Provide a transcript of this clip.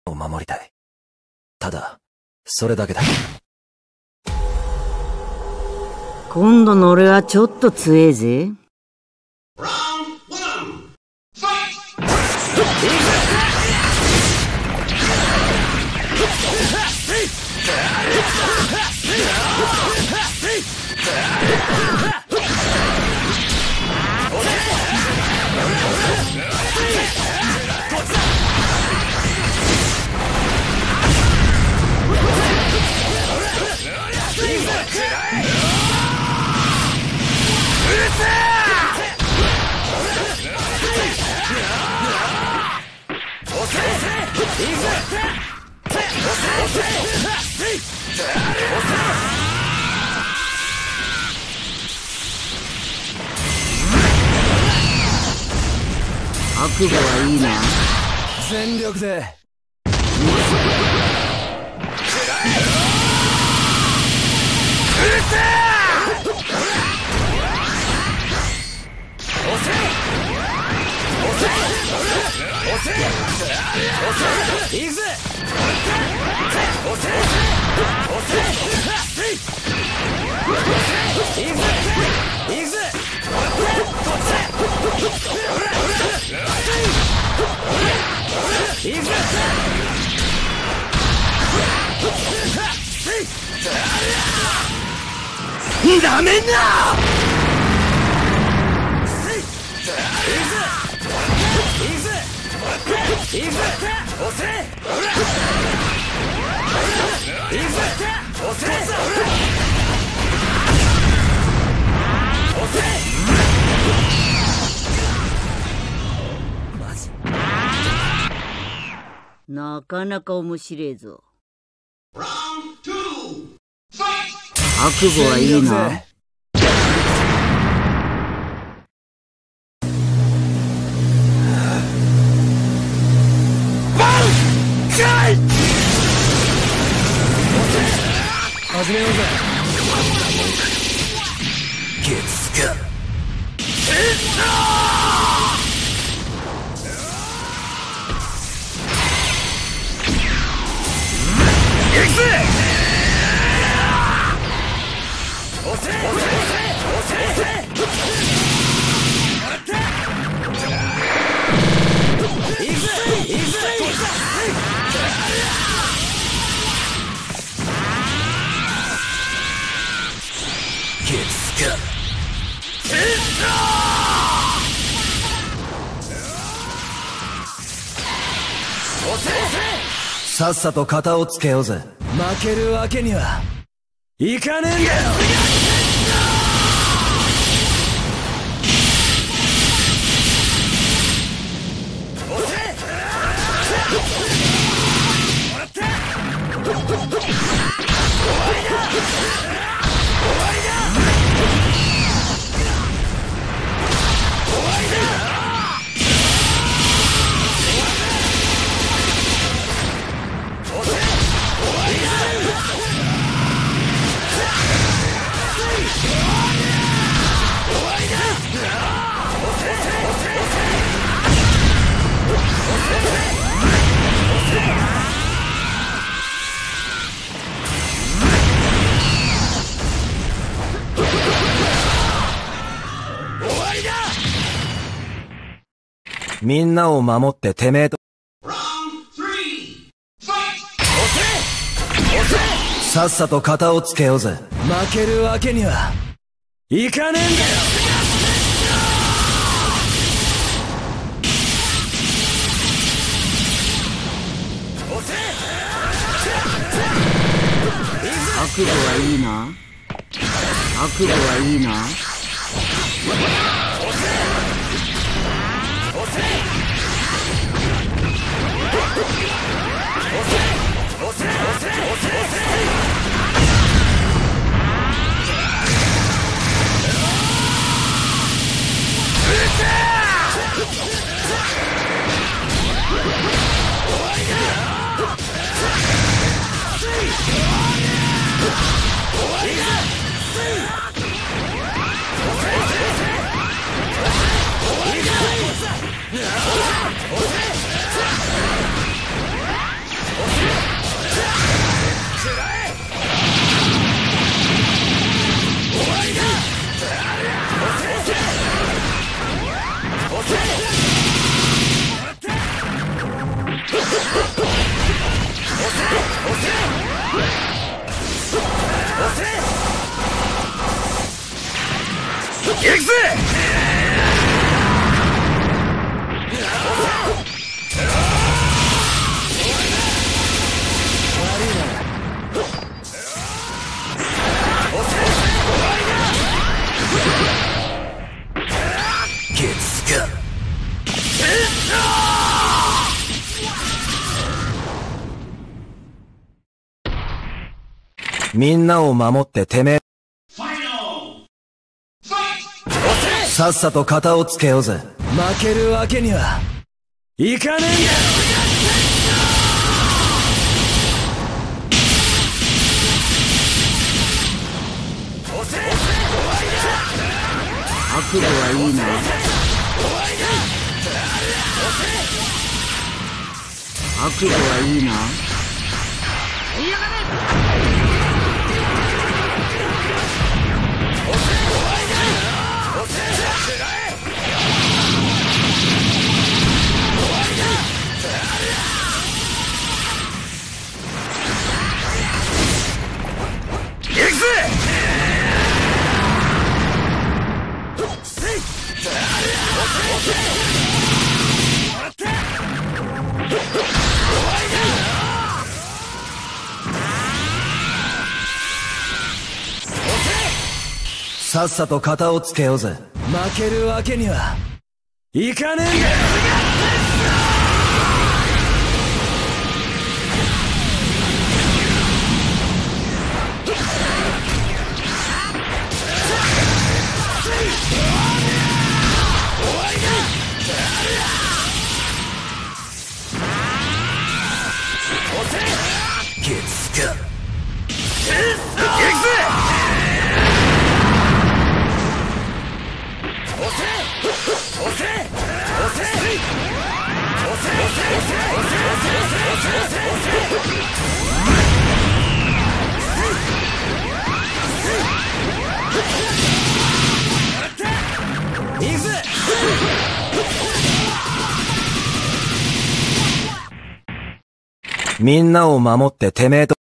を守りたい。ただ、それだけだ。 今度の俺はちょっと強えぜ。悪夢はいいな。 全力で。ダメだ。 なかなか面白えぞ。悪夢はいいな。 始めようぜ。月か。行くぜ。さっさと型をつけようぜ。負けるわけにはいかねえんだよ。みんなを守っててめえと。さっさと型をつけようぜ。負けるわけにはいかねえんだよ。 悪夢はいいな。悪夢はいいな。 行くぜ。みんなを守っててめえ。さっさと片をつけようぜ。負けるわけにはいかねえんだ。 悪路はいいな。悪路はいいな。 さっさと片をつけようぜ。負けるわけにはいかねえんだ。ケツか。行くぜ。みんなを守っててめえと